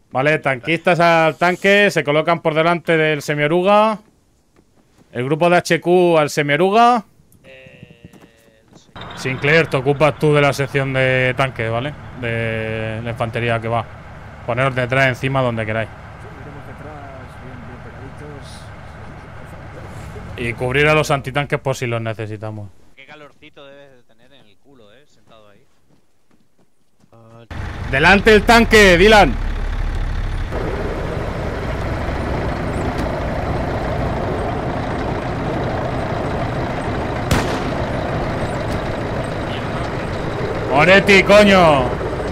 Vale, tanquistas al tanque. Se colocan por delante del semioruga. El grupo de HQ al semioruga. Sinclair, te ocupas tú de la sección de tanque, ¿vale? De la infantería que va. Poneros detrás, encima, donde queráis. Y cubrir a los antitanques por si los necesitamos. Qué calorcito debes de tener en el culo, sentado ahí. ¡Delante el tanque, Dylan! ¡Moretti, coño!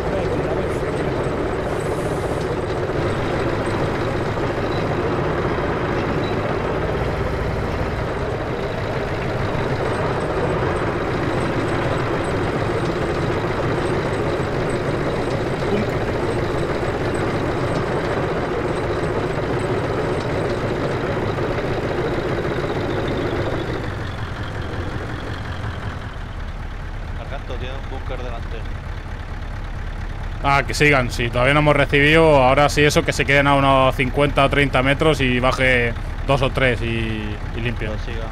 Tiene un búnker delante. Ah, que sigan, si todavía no hemos recibido. Ahora sí, eso, que se queden a unos 50 o 30 metros y baje 2 o 3 y limpio. Pues sigan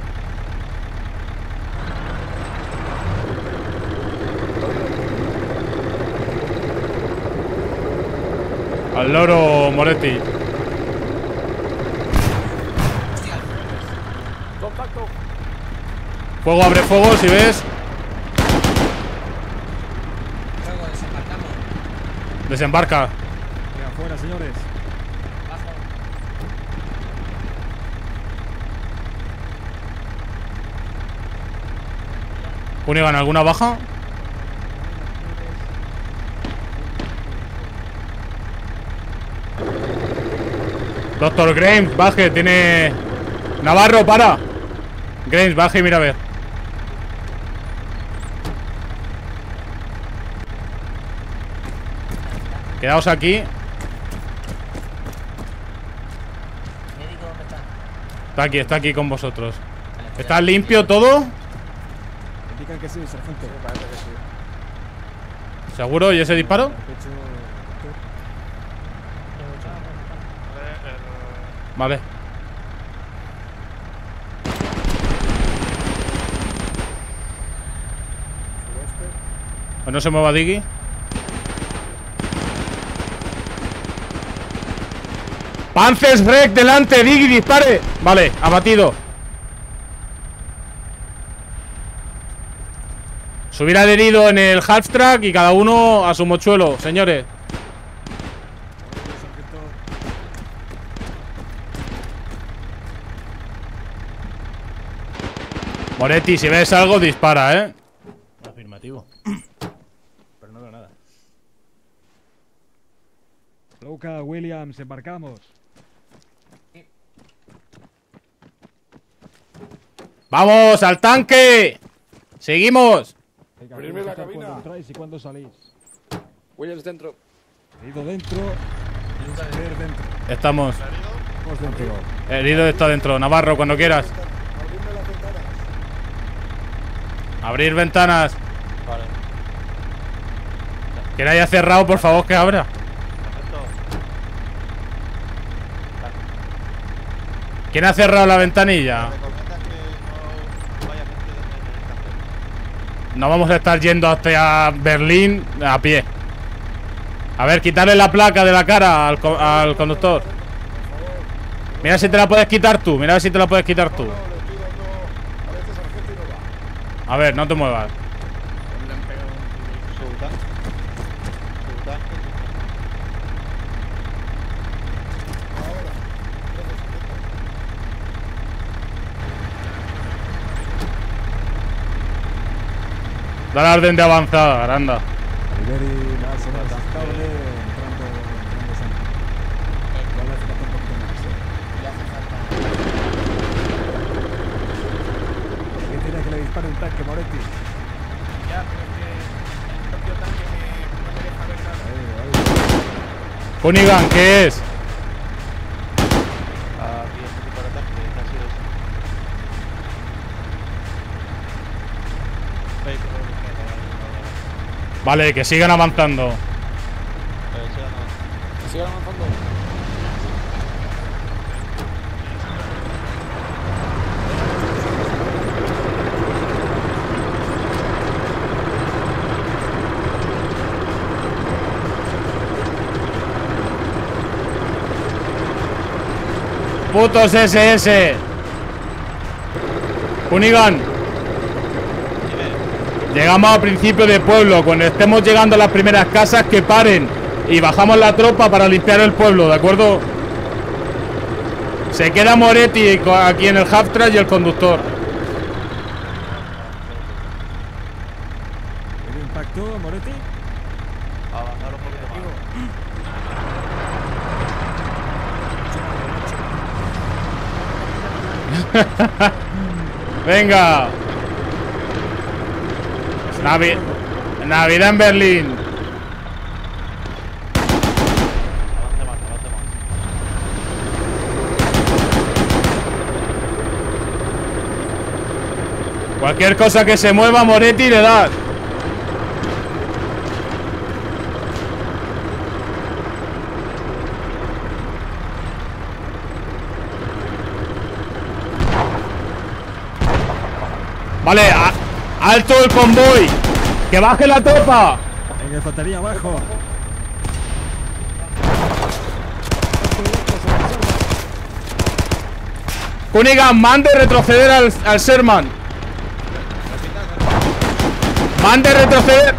Al loro, Moretti. Contacto. Fuego, abre fuego, si ves. Desembarca. Venga, afuera, señores. Unigan, ¿alguna baja? Doctor Grimes, baje, tiene... Navarro, para. Grimes, baje y mira a ver. Quedaos aquí. Está aquí con vosotros. ¿Está limpio todo? Indican que sí, sargento. Sí, parece que sí. ¿Seguro? ¿Y ese disparo? Vale. Pues no se mueva Diggy. Panzers Break delante, Diggy, dispare. Vale, abatido. Subir al herido en el half track y cada uno a su mochuelo, señores. Moretti, si ves algo, dispara, ¿eh? Afirmativo. Pero no veo nada. Luca, Williams, embarcamos. ¡Vamos, al tanque! ¡Seguimos! Abrirme la cabina. ¿Cuándo entráis y cuándo salís? Williams dentro. Herido dentro. Sinclair dentro. Estamos. Vamos dentro. Herido está dentro. Navarro, cuando quieras. Abrir ventanas. Vale. Quien haya cerrado, por favor, que abra. ¿Quién ha cerrado la ventanilla? No vamos a estar yendo hasta Berlín a pie. A ver, quitarle la placa de la cara al conductor. Mira si te la puedes quitar tú. Mira si te la puedes quitar tú. A ver, no te muevas. Da la orden de avanzada, Aranda. Liberi la zona estable, entrando Santi. Igual le hace falta un poquito más, Le hace falta. ¿Qué tiene que le dispare un tanque, Moretti? Ya, pero es que el propio tanque no me deja ver nada. Cunningham, ¿qué es? Aquí este tipo de ataque, casi es. Vale, que sigan avanzando. Sigan avanzando. Putos SS. Hoonigan. Llegamos al principio de pueblo. Cuando estemos llegando a las primeras casas, que paren. Y bajamos la tropa para limpiar el pueblo, ¿de acuerdo? Se queda Moretti aquí en el half-track y el conductor. ¿El impacto, Moretti? Avanzar un poquito más. Venga. Navidad en Berlín. Avance más, avance más. Cualquier cosa que se mueva, Moretti le da. Vale, alto el convoy. Que baje la tropa. Venga, infantería abajo. Hoonigan, mande retroceder al Sherman. Mande retroceder.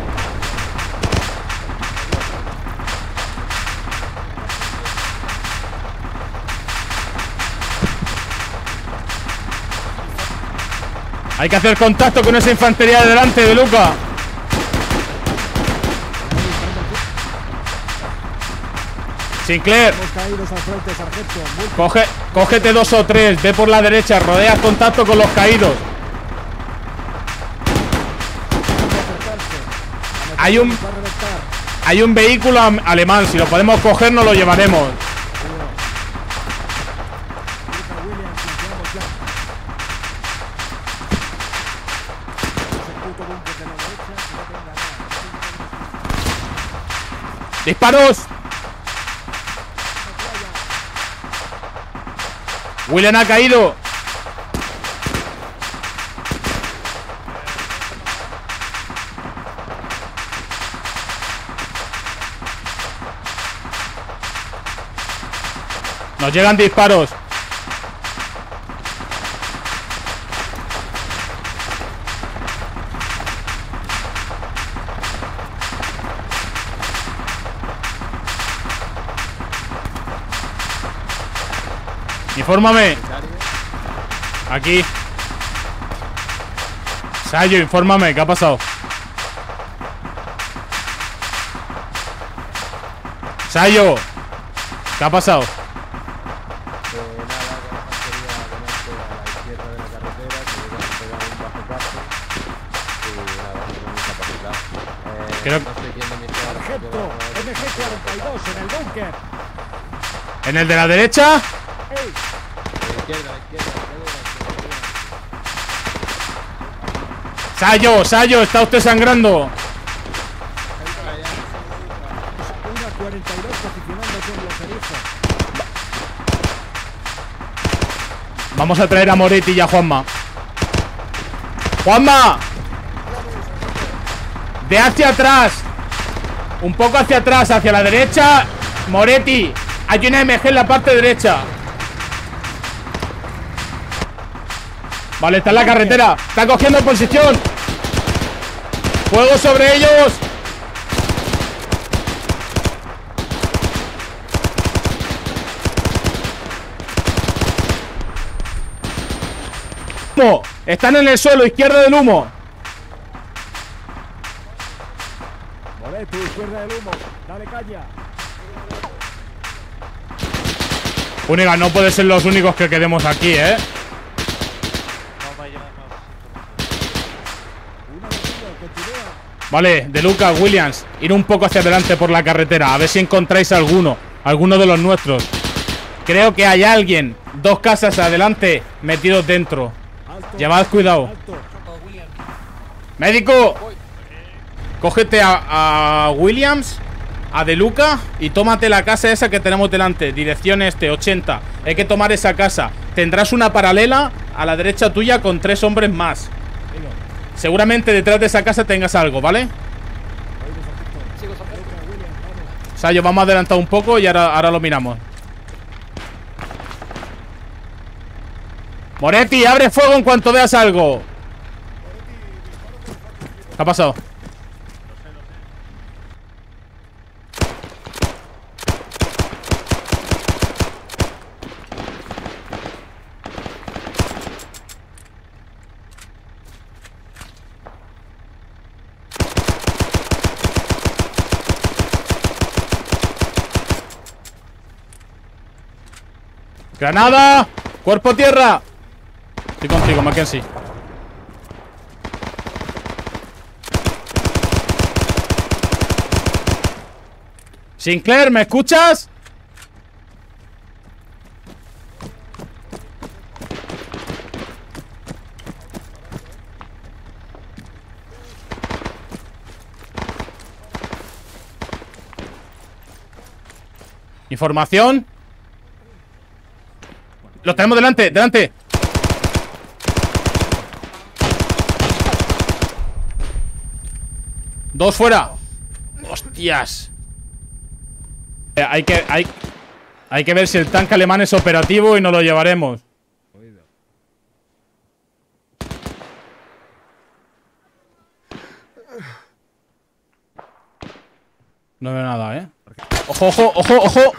Hay que hacer contacto con esa infantería de delante de Luca. Sinclair, Hemos caído al frente, sargento. cógete 2 o 3, ve por la derecha, rodea contacto con los caídos. Hay un vehículo alemán, si lo podemos coger nos lo llevaremos. ¡Disparos! William ha caído. Nos llegan disparos. Infórmame. Aquí. Sayo, infórmame, ¿qué ha pasado? Sayo, ¿qué ha pasado? Creo... Sargento, MG-42 en el búnker. ¿En el de la derecha? Sayo, está usted sangrando. Una 42 posicionándose en los erizos. Vamos a traer a Moretti y a Juanma. ¡Juanma! De hacia atrás. Un poco hacia atrás, hacia la derecha. Moretti, hay una MG en la parte derecha. Vale, está en la carretera. Está cogiendo posición. Fuego sobre ellos. Están en el suelo, izquierda del humo. Moretti, izquierda del humo. Dale caña. Única, no puede ser los únicos que quedemos aquí, ¿eh? Vale, De Luca, Williams, ir un poco hacia adelante por la carretera. A ver si encontráis alguno de los nuestros. Creo que hay alguien 2 casas adelante metidos dentro. Alto, Llevad cuidado. alto. ¡Médico! Cógete a Williams a De Luca y tómate la casa esa que tenemos delante. Dirección este, 80. Hay que tomar esa casa. Tendrás una paralela a la derecha tuya con 3 hombres más. Seguramente detrás de esa casa tengas algo, ¿vale? Sayo, vamos a adelantar un poco y ahora lo miramos. Moretti, abre fuego en cuanto veas algo. ¿Qué ha pasado? ¡Granada! ¡Cuerpo tierra! Estoy contigo, Mackenzie. Sinclair, ¿me escuchas? Información. Lo tenemos delante, delante. Dos fuera. Hostias. Hay que ver si el tanque alemán es operativo y nos lo llevaremos. No veo nada, ¿eh? ¡Ojo, ojo, ojo, ojo!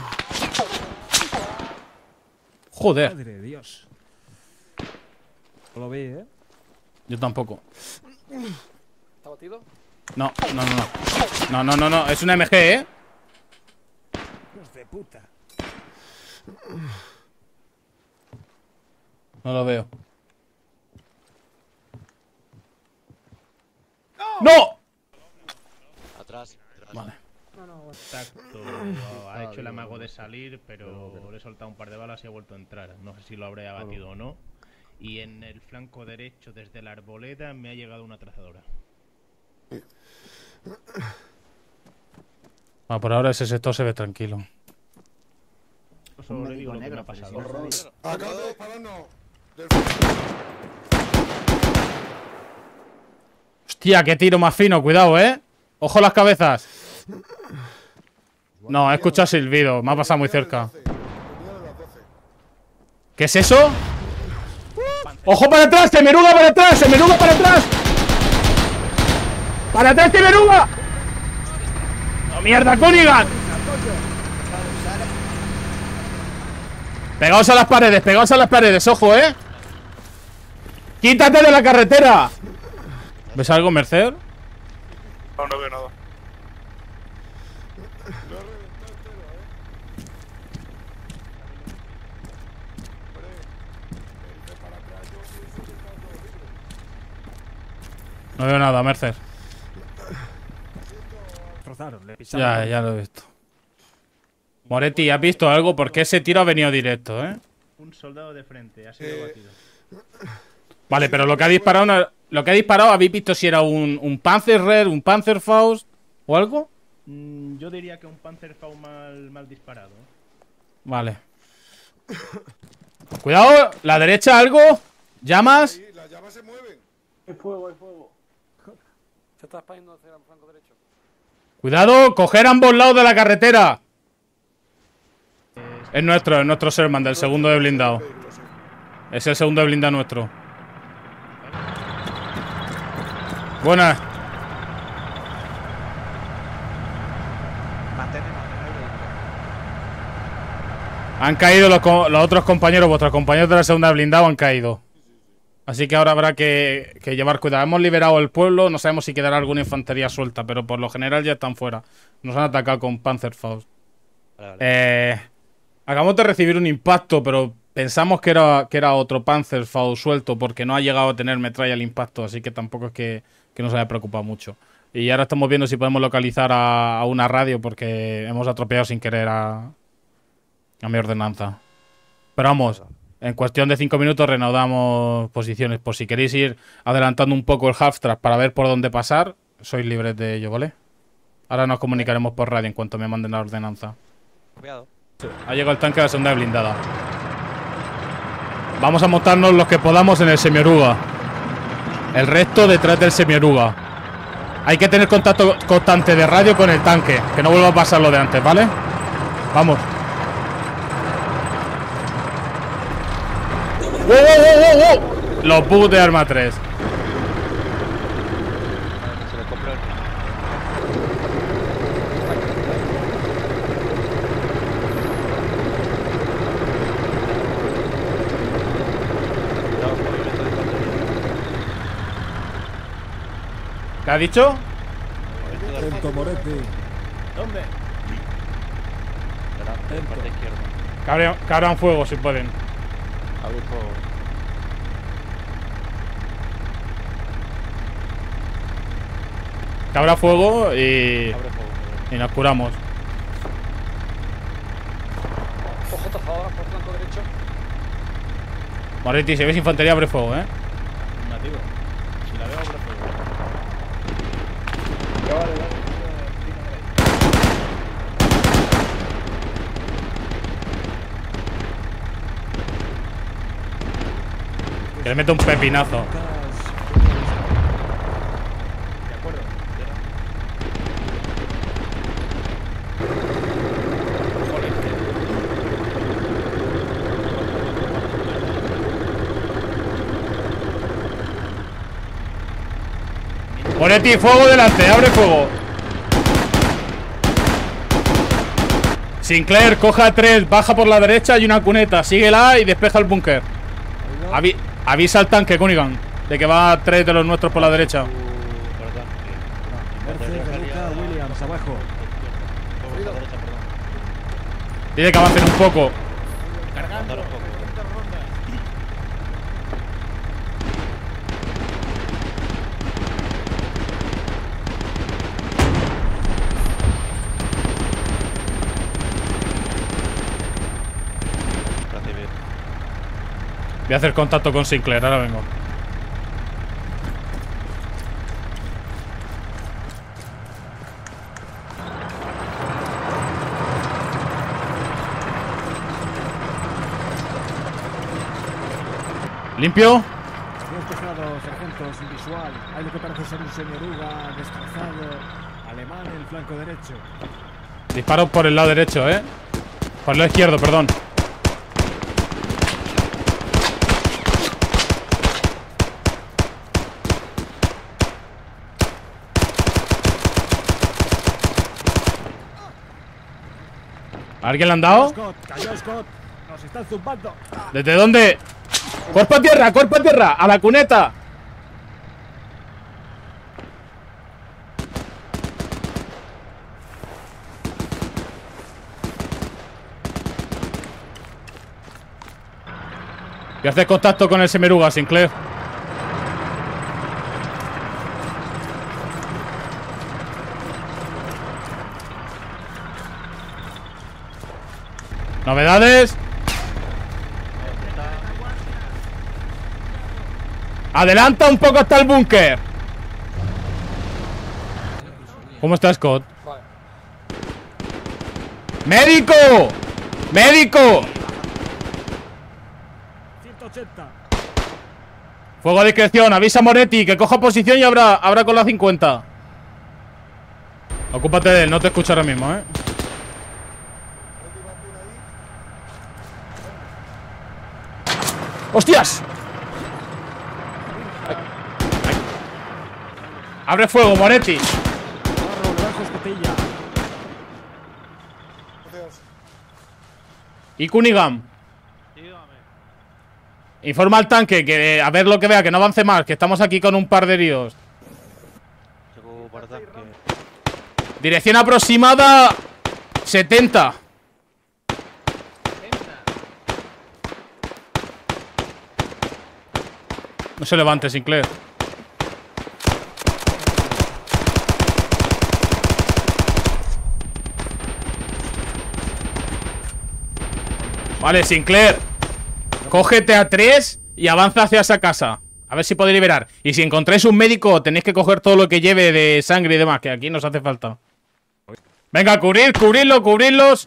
Joder. Madre de Dios. No lo vi, ¿eh? Yo tampoco. ¿Está batido? No, no, no, no. No, no, no, no. Es una MG, ¿eh? Hijos de puta. No lo veo. ¡No! Atrás, atrás. Vale. Contacto. Ha hecho el amago de salir, pero le he soltado un par de balas y ha vuelto a entrar. No sé si lo habré abatido o no. Y en el flanco derecho, desde la arboleda, me ha llegado una trazadora. Ah, por ahora ese sector se ve tranquilo. Solo le digo lo que me ha pasado. Acabo de dispararnos. Hostia, qué tiro más fino, cuidado, Ojo las cabezas. No, he escuchado silbido, me ha pasado muy cerca. ¿Qué es eso? ¡Ojo para atrás! ¡Temeruga para atrás! ¡Temeruga para atrás! ¡Para atrás, Temeruga! ¡No, mierda, Cunningham! Pegaos a las paredes, ojo, ¡Quítate de la carretera! ¿Ves algo, Mercer? No, no veo nada. No veo nada, Mercer. Trozaron, le pisaron. Ya lo he visto. Moretti, ¿has visto algo? Porque ese tiro ha venido directo, Un soldado de frente, ha sido batido. Vale, pero lo que ha disparado, ¿habéis visto si era un Panzerrer, un Panzerfaust o algo? Yo diría que un Panzerfaust mal disparado. Vale. Cuidado, la derecha algo. ¿Llamas? Sí, las llamas se mueven. Hay fuego, hay fuego. Se está expandiendo hacia el flanco derecho. Cuidado, coger ambos lados de la carretera. Es nuestro Sherman, del segundo de blindado. Es el segundo de blindado nuestro. Buenas. Han caído los otros compañeros, vuestros compañeros de la segunda de blindado han caído. Así que ahora habrá que llevar cuidado. Hemos liberado el pueblo, no sabemos si quedará alguna infantería suelta, pero por lo general ya están fuera. Nos han atacado con Panzerfaust. Vale. Acabamos de recibir un impacto, pero pensamos que era otro Panzerfaust suelto porque no ha llegado a tener metralla el impacto, así que tampoco es que nos haya preocupado mucho. Y ahora estamos viendo si podemos localizar a una radio porque hemos atropellado sin querer a mi ordenanza. Pero vamos, en cuestión de 5 minutos reanudamos posiciones. Por si queréis ir adelantando un poco el half track para ver por dónde pasar, sois libres de ello, ¿vale? Ahora nos comunicaremos por radio en cuanto me manden la ordenanza. Cuidado. Ha llegado el tanque de la sonda blindada. Vamos a montarnos los que podamos en el semioruga. El resto detrás del semioruga. Hay que tener contacto constante de radio con el tanque. Que no vuelva a pasar lo de antes, ¿vale? Vamos. ¡Oh! Los bugs de Arma 3. Se le compró el... ¿Qué ha dicho? Atento, Moretti. ¿Dónde? Parte izquierda. Que abran fuego si pueden. Abrir fuego. Que abra fuego y Abre fuego. nos curamos. Ojo, tajadora por flanco derecho. Moretti, si ves infantería, abre fuego, Afirmativo. Si la veo, abro fuego. Que le meto un pepinazo. De acuerdo. Moretti, fuego delante, abre fuego. Sinclair, coja 3, baja por la derecha y una cuneta. Síguela y despeja el búnker. Avisa al tanque, Cunningham, de que va 3 de los nuestros por la derecha. Mercedes de Luca, Williams, abajo. Dile que avancen un poco. Cargando. Recibir. Voy a hacer contacto con Sinclair, ahora vengo. ¿Limpio? Despejado, sargento, sin visual. Hay lo que parece ser un semioruga destrozado. Alemán en el flanco derecho. Disparo por el lado derecho, por el lado izquierdo, perdón. ¿A alguien le han dado? Scott, cayó Scott. Nos están zumbando. ¿Desde dónde? ¡Cuerpo a tierra! ¡Cuerpo a tierra! ¡A la cuneta! Voy a hacer contacto con el semeruga, Sinclair. ¿Novedades? Adelanta un poco hasta el búnker. ¿Cómo está Scott? Vale. ¡Médico! ¡Médico! 180. Fuego a discreción, avisa a Moretti que coja posición y abra con la 50. Ocúpate de él, no te escucho ahora mismo, ¡Hostias! Abre fuego, Moretti. Barro, debajo escotilla. Y Cunningham, Dígame. informa al tanque que a ver lo que vea, que no avance más, que estamos aquí con un par de heridos. Tengo para tanque. Dirección aproximada 70. No se levante, Sinclair. Vale, Sinclair. Cógete a 3 y avanza hacia esa casa. A ver si podéis liberar. Y si encontráis un médico, tenéis que coger todo lo que lleve de sangre y demás, que aquí nos hace falta. Venga, cubrirlos.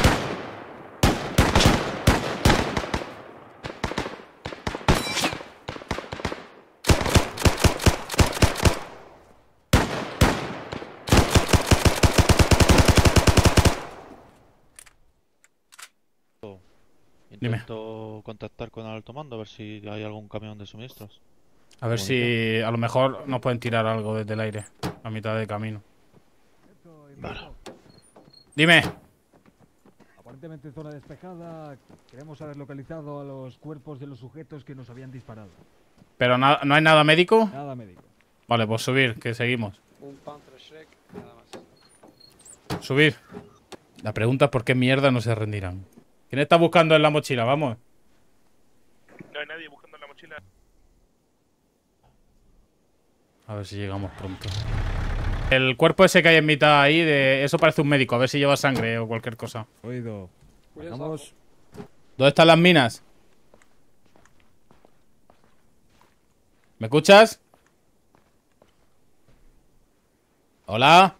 Intento contactar con el alto mando a ver si hay algún camión de suministros. A ver si a lo mejor nos pueden tirar algo desde el aire a mitad de camino. Vale. Dime. Aparentemente zona despejada. Queremos haber localizado a los cuerpos de los sujetos que nos habían disparado. Pero ¿no hay nada médico? Nada médico. Vale, pues subir, que seguimos. Un Panther Shrek, nada más. Subir. La pregunta es por qué mierda no se rendirán. ¿Quién está buscando en la mochila? Vamos. No hay nadie buscando en la mochila. A ver si llegamos pronto. El cuerpo ese que hay en mitad ahí, eso parece un médico. A ver si lleva sangre o cualquier cosa. Oído. Vamos. ¿Dónde están las minas? ¿Me escuchas? ¿Hola?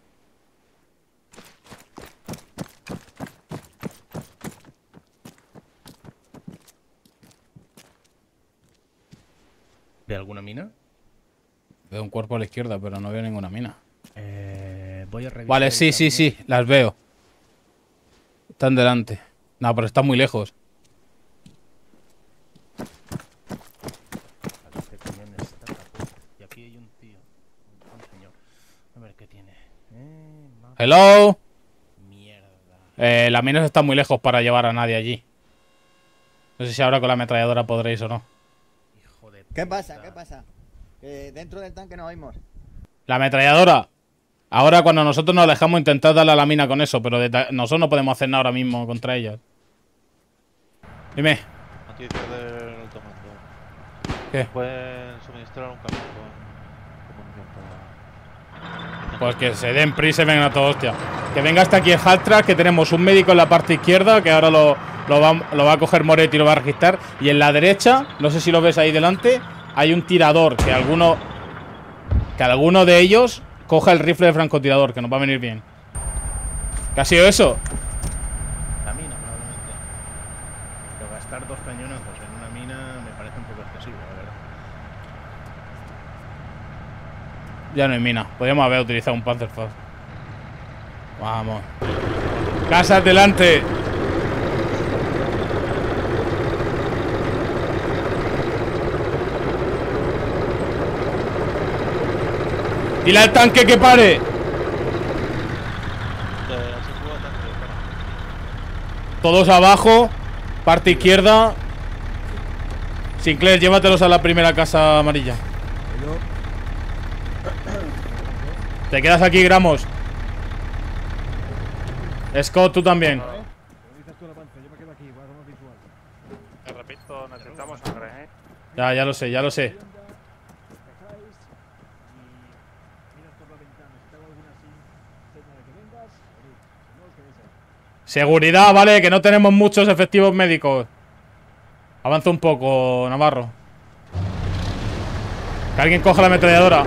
¿Ve alguna mina? Veo un cuerpo a la izquierda, pero no veo ninguna mina. Voy a revisar. Vale, sí, las veo. Están delante. No, pero están muy lejos. Este camión está caput. Y aquí hay un tío. Un señor. A ver qué tiene. Hello. Mierda. Las minas están muy lejos para llevar a nadie allí. No sé si ahora con la ametralladora podréis o no. Hijo de ¿Qué puta. pasa? ¿Qué pasa? Que dentro del tanque nos oímos. La ametralladora. Ahora cuando nosotros nos alejamos intentar darle a la mina con eso, pero nosotros no podemos hacer nada ahora mismo contra ellas. Dime. Noticia del alto mando. ¿Qué? Pueden suministrar un camión con munición para... Pues que se den prisa y vengan a todo, hostia. Que venga hasta aquí el Haltrack, que tenemos un médico en la parte izquierda, que ahora lo va a coger Moretti y lo va a registrar. Y en la derecha, no sé si lo ves ahí delante, hay un tirador, que alguno de ellos coja el rifle de francotirador, que nos va a venir bien. ¿Qué ha sido eso? La mina, probablemente. Pero gastar 2 cañonazos en una mina me parece un poco excesivo, la verdad. Ya no hay mina. Podríamos haber utilizado un Panzerfaust. Vamos. ¡Casas delante! ¡Dile al tanque que pare! Todos abajo. Parte izquierda. Sinclair, llévatelos a la primera casa amarilla. Te quedas aquí, Gramos. Scott, tú también. Te repito, necesitamos sangre, Ya lo sé, ya lo sé. Seguridad, vale, que no tenemos muchos efectivos médicos. Avanza un poco, Navarro. Que alguien coja la ametralladora.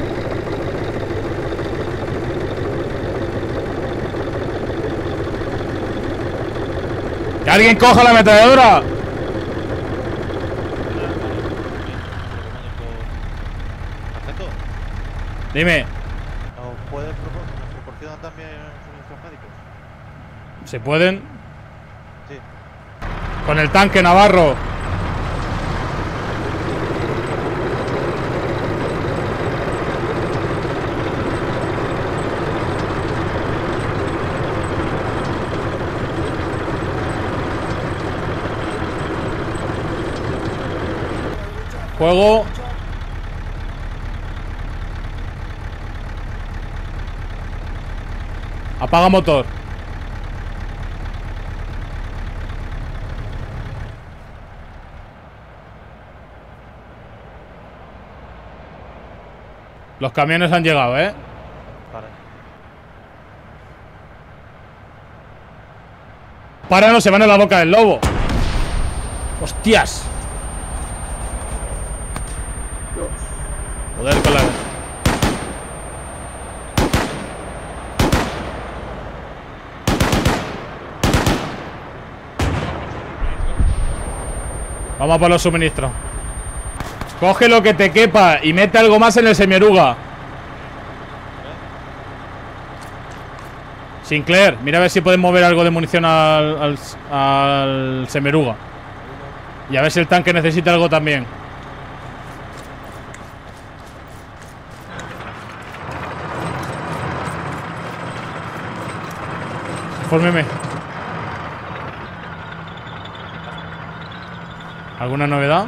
¡Que alguien coja la ametralladora! Dime. ¿Nos proporcionan también suministros médicos? ¿Se pueden? Sí. Con el tanque, Navarro. Fuego. Apaga motor. Los camiones han llegado, ¿eh? Vale. Para, no se van a la boca del lobo. ¡Hostias! Joder, con la... Vamos a por los suministros. Coge lo que te quepa y mete algo más en el semioruga. Sinclair, mira a ver si puedes mover algo de munición al semioruga. Y a ver si el tanque necesita algo también. Fórmeme. ¿Alguna novedad?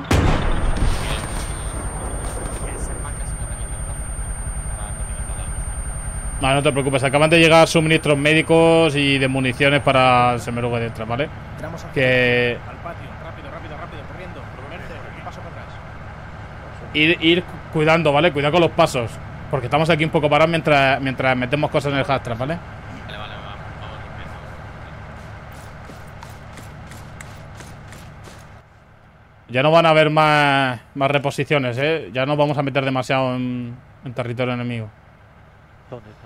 No, no te preocupes, acaban de llegar suministros médicos y de municiones para el semioruga de detrás, ¿vale? Que... Al patio, rápido, corriendo. Un paso para atrás. Ir cuidando, ¿vale? Cuidado con los pasos. Porque estamos aquí un poco parados mientras metemos cosas en el hashtag, ¿vale? Vale, vamos. Ya no van a haber más reposiciones, ¿eh? Ya no vamos a meter demasiado en territorio enemigo. ¿Dónde está?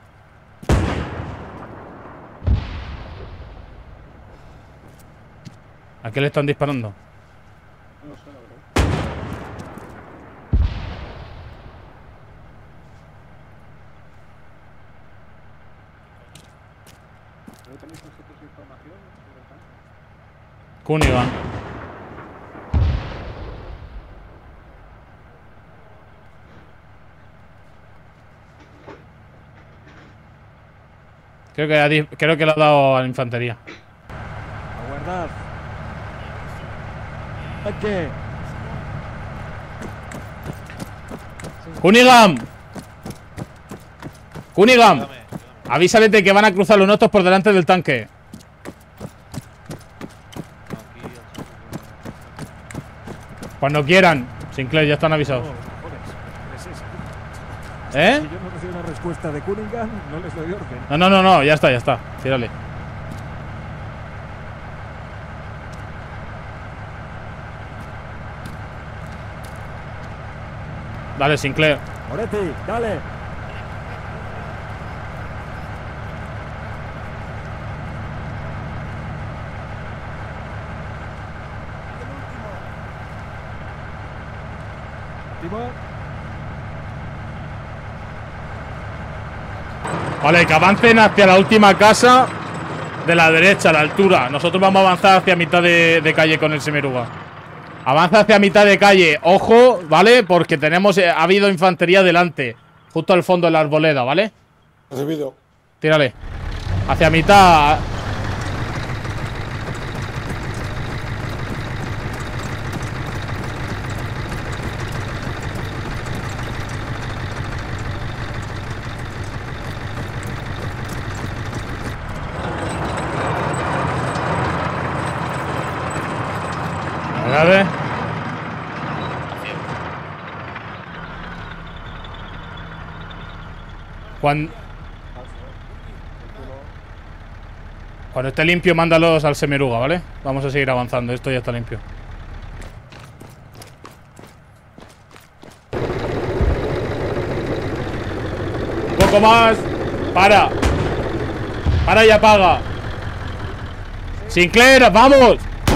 ¿A qué le están disparando? No sé, la verdad. ¿No tenéis vosotros información sobre el tanque? Cunningham. Creo que le ha dado a la infantería. Aguardad. ¿Qué? ¡Cunningham! ¡Cunningham! Avísale de que van a cruzar los notos por delante del tanque. Cuando quieran. Sinclair, ya están avisados. ¿Eh? Si yo no recibo una respuesta de Cunningham, no les doy orden. No, ya está. Tírale. Dale, Sinclair. Moretti, dale. Vale, que avancen hacia la última casa de la derecha, a la altura. Nosotros vamos a avanzar hacia mitad de calle con el semioruga. Avanza hacia mitad de calle. Ojo, ¿vale? Porque ha habido infantería delante. Justo al fondo de la arboleda, ¿vale? Recibido. Tírale. Hacia mitad. Dale. Cuando esté limpio, mándalos al semioruga, ¿vale? Vamos a seguir avanzando, esto ya está limpio. Un poco más. Para y apaga. Sinclair, vamos.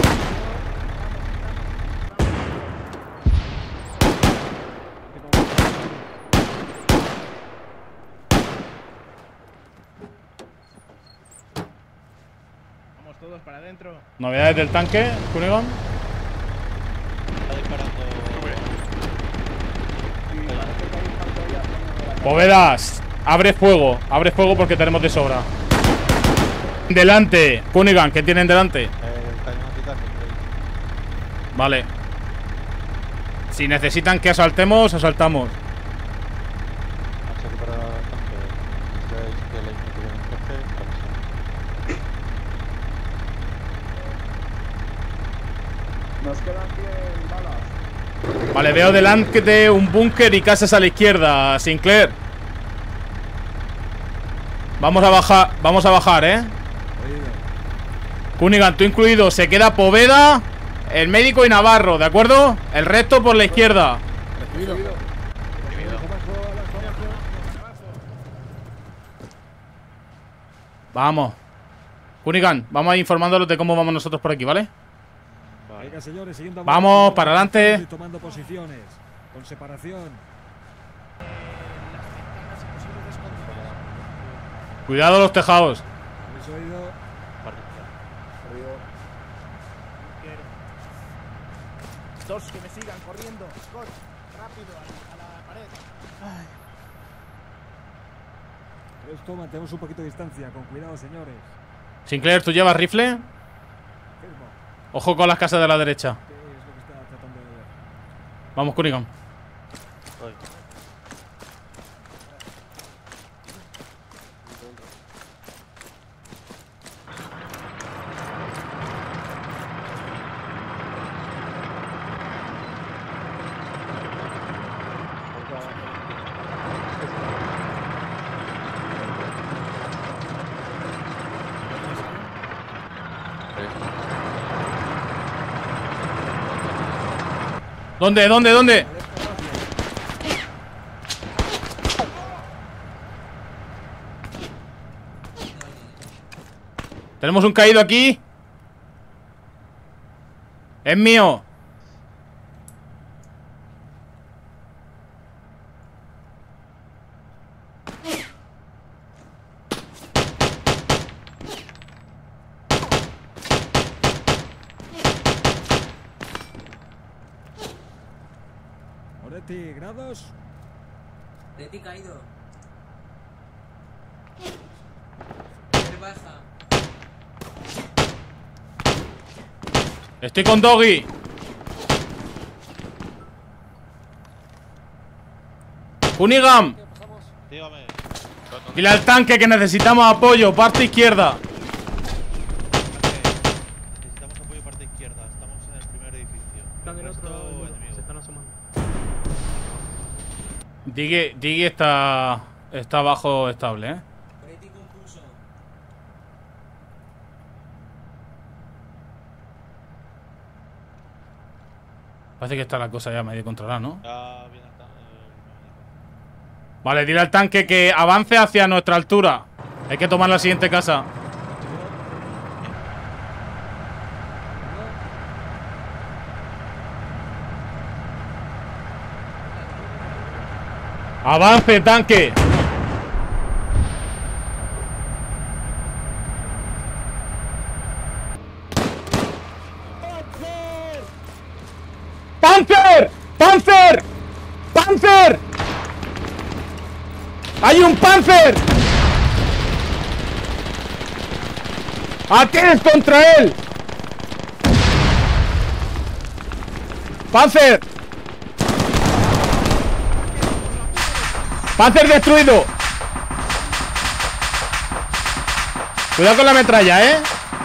Todos para adentro. Novedades del tanque, Cunningham. Está disparando. Povedas, abre fuego porque tenemos de sobra. Delante, Cunningham, ¿qué tienen delante? El cañón antitanque. Vale. Si necesitan que asaltemos, asaltamos. Hacha para el tanque. Necesitáis que la infantería no empiece. Nos quedan 100 balas. Vale, veo delante un búnker y casas a la izquierda, Sinclair. Vamos a bajar, ¿eh? Cunningham, tú incluido. Se queda Poveda, el médico y Navarro, ¿de acuerdo? El resto por la izquierda. Vamos. Cunningham, vamos a ir informándolos de cómo vamos nosotros por aquí, ¿vale? Venga, señores, siguiendo Vamos, para adelante. y tomando posiciones. Con separación. Cuidado los tejados. ¿Habéis oído? Dos que me sigan corriendo. Scott, rápido a la pared. Esto mantenemos un poquito de distancia. Con cuidado, señores. Sinclair, ¿tú llevas rifle? Firmo. Ojo con las casas de la derecha. ¿Qué es lo que está tratando de ver? Vamos, Cunningham. ¿Dónde? ¿Dónde? ¿Dónde? Tenemos un caído aquí. Es mío. Moretti, grados. Moretti caído. ¿Qué pasa? Estoy con Doggy. Cunningham. Dígame. Dile al tanque que necesitamos apoyo. Parte izquierda. Necesitamos apoyo parte izquierda. Estamos en el primer edificio. Están en otro lado del muro, se están asomando. Diggy está abajo estable, ¿eh? Moretti con pulso. Parece que está la cosa ya medio controlada, ¿no? Ya viene hasta Vale, dile al tanque que avance hacia nuestra altura. Hay que tomar la siguiente casa. ¡Avance, tanque! ¡Panzer! ¡Panzer! ¡Panzer! ¡Hay un Panzer! ¡Atienes contra él! ¡Panzer! ¡Panzer destruido! Cuidado con la metralla, ¿eh?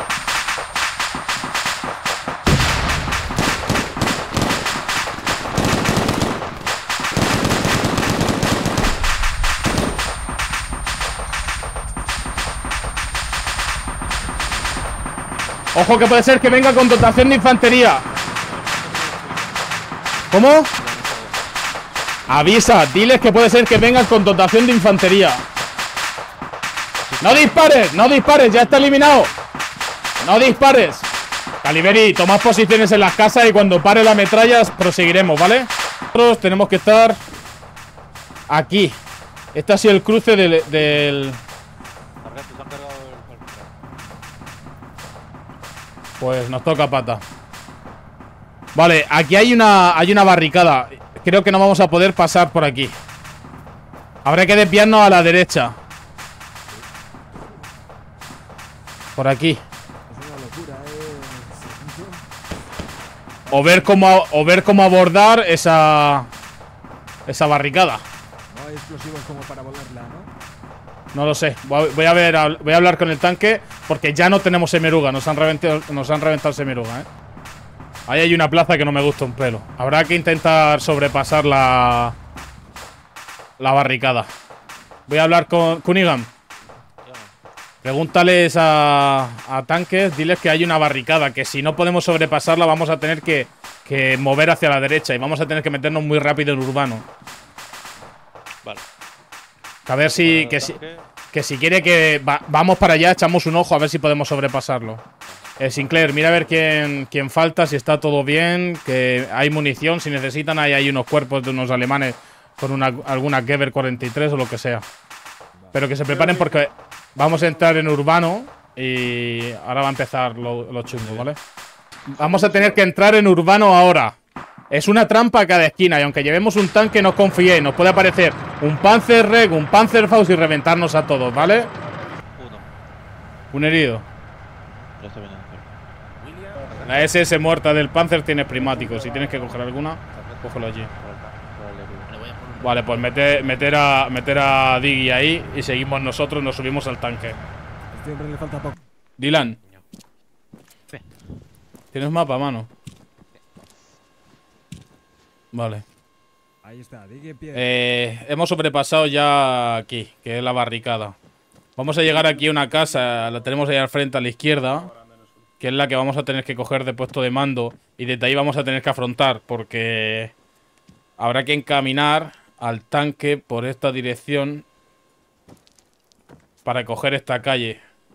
Ojo que puede ser que venga con dotación de infantería. ¿Cómo? Avisa, diles que puede ser que vengan con dotación de infantería. ¡No dispares! ¡No dispares! ¡Ya está eliminado! ¡No dispares! Caliberi, tomad posiciones en las casas y cuando pare la metralla proseguiremos, ¿vale? Nosotros tenemos que estar aquí. Este ha sido el cruce del... Pues nos toca pata. Vale, aquí hay una barricada. Creo que no vamos a poder pasar por aquí. Habrá que desviarnos a la derecha. Por aquí. Es una locura, O ver cómo abordar esa barricada. No hay explosivos como para volarla, ¿no? No lo sé. Voy a hablar con el tanque porque ya no tenemos semiruga. Nos han reventado el semiruga, ¿eh? Ahí hay una plaza que no me gusta un pelo. Habrá que intentar sobrepasar la barricada. Voy a hablar con Cunningham. Pregúntales a tanques, diles que hay una barricada, que si no podemos sobrepasarla vamos a tener que mover hacia la derecha y vamos a tener que meternos muy rápido en urbano. Vale. A ver si si quiere que vamos para allá, echamos un ojo a ver si podemos sobrepasarlo. Sinclair, mira a ver quién falta, si está todo bien, que hay munición, si necesitan, hay unos cuerpos de unos alemanes con alguna Geber 43 o lo que sea. Pero que se preparen porque vamos a entrar en urbano y ahora va a empezar lo chungo, ¿vale? Vamos a tener que entrar en urbano ahora. Es una trampa a cada esquina y aunque llevemos un tanque, no os confiéis, nos puede aparecer un Panzerreg, un Panzerfaust y reventarnos a todos, ¿vale? Un herido. Ya está bien. La SS muerta del Panzer tiene prismáticos. Si tienes que coger alguna, cógelo allí. Vale, pues meter a Diggy ahí y seguimos nosotros, nos subimos al tanque. Siempre le falta poco. Dylan. ¿Tienes mapa, mano? Vale. Ahí está, Diggy en pie. Hemos sobrepasado ya aquí, que es la barricada. Vamos a llegar aquí a una casa, la tenemos ahí al frente a la izquierda, que es la que vamos a tener que coger de puesto de mando. Y desde ahí vamos a tener que afrontar, porque habrá que encaminar al tanque por esta dirección para coger esta calle.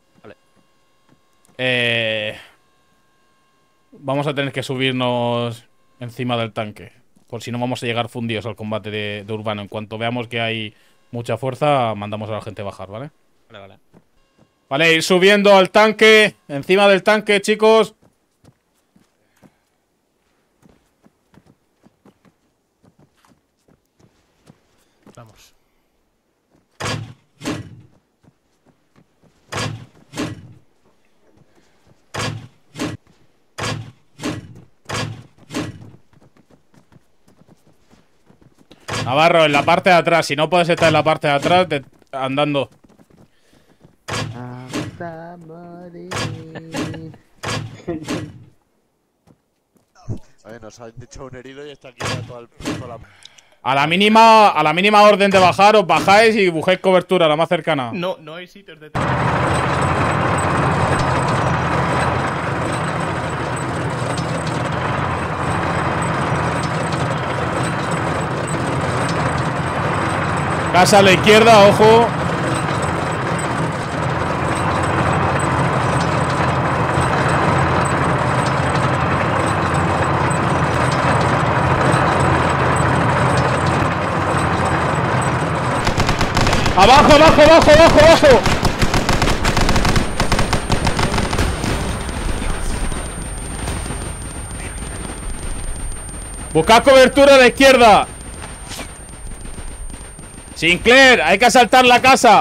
Vale. Vamos a tener que subirnos encima del tanque, por si no vamos a llegar fundidos al combate de urbano. En cuanto veamos que hay mucha fuerza, mandamos a la gente a bajar, ¿vale? Vale. Vale, ir subiendo al tanque. Encima del tanque, chicos. Vamos. Navarro, en la parte de atrás. Si no puedes estar en la parte de atrás, andando. Hasta morir. Nos han dicho un herido y está aquí ya todo la... A la mínima orden de bajar, os bajáis y buscáis cobertura, la más cercana. No hay sitios de... Casa a la izquierda, ojo. ¡Abajo, abajo, abajo, abajo, abajo! Buscad cobertura a la izquierda. Sinclair, hay que asaltar la casa.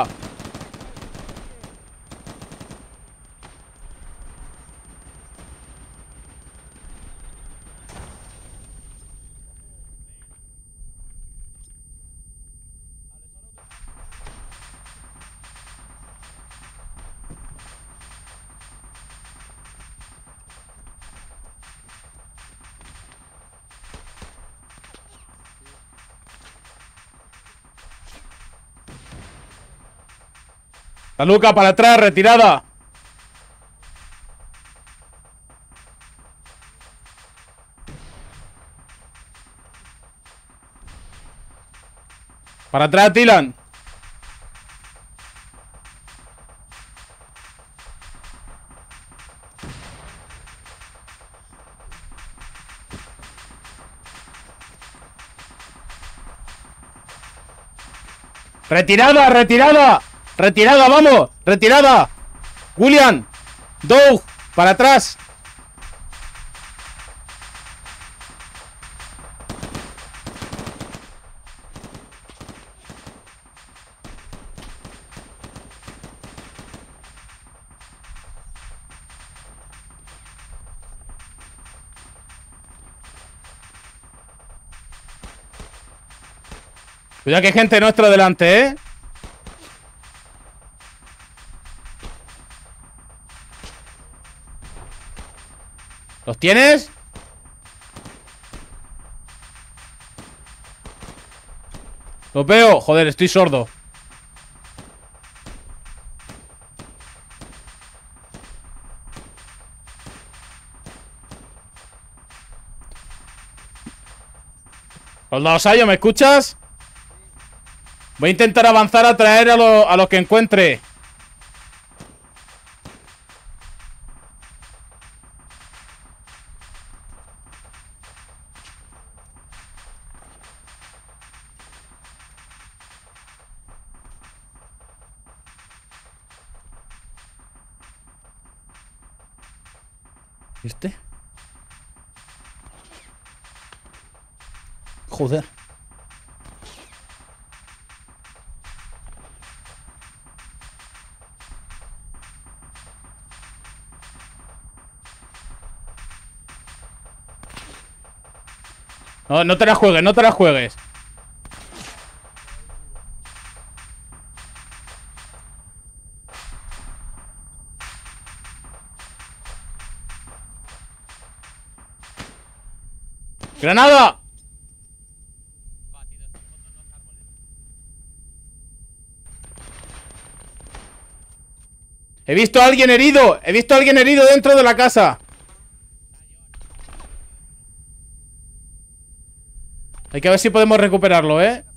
La Luca para atrás, retirada. Para atrás, Dylan. Retirada, retirada. Retirada, vamos. Retirada. William. Doug. Para atrás. Cuidado que hay gente nuestra delante, ¿eh? ¿Los tienes? Los veo. Joder, estoy sordo. Soldado Sayo, ¿me escuchas? Voy a intentar avanzar a traer a los que encuentre. ¿Y este? Joder. No, no te la juegues, no te la juegues. ¡Granada! He visto a alguien herido. He visto a alguien herido dentro de la casa. Hay que ver si podemos recuperarlo, ¿eh?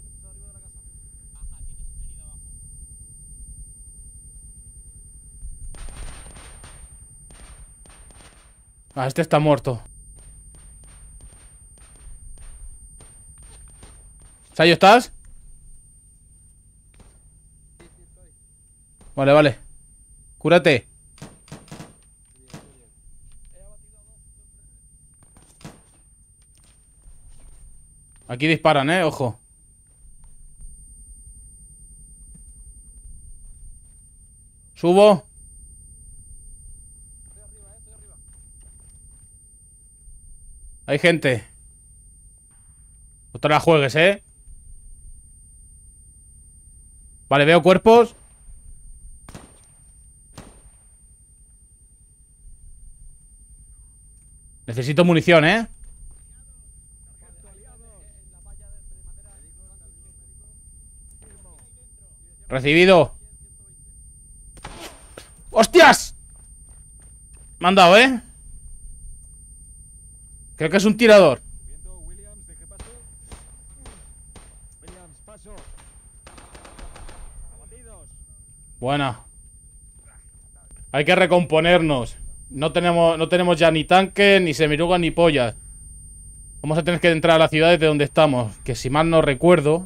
Ah, este está muerto. ¿Sayo, estás? Vale, vale. Cúrate. Aquí disparan, ojo. Subo. Hay gente. No te la juegues, Vale, veo cuerpos. Necesito munición, Recibido. ¡Hostias! Me han dado, Creo que es un tirador. Buena. Hay que recomponernos. No tenemos ya ni tanques, ni semirugas, ni pollas. Vamos a tener que entrar a la ciudad desde donde estamos. Que si mal no recuerdo.